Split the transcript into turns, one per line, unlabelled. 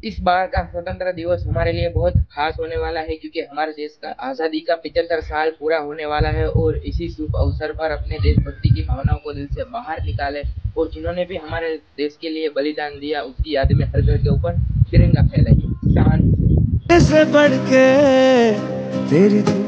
इस बार का स्वतंत्रता दिवस हमारे लिए बहुत खास होने वाला है क्योंकि हमारे देश का आज़ादी का 75 साल पूरा होने वाला है और इसी शुभ अवसर पर अपने देशभक्ति की भावनाओं को दिल से बाहर निकाले और जिन्होंने भी हमारे देश के लिए बलिदान दिया उसकी याद में हर घर के ऊपर तिरंगा फहराइए। शान से बढ़ के तेरी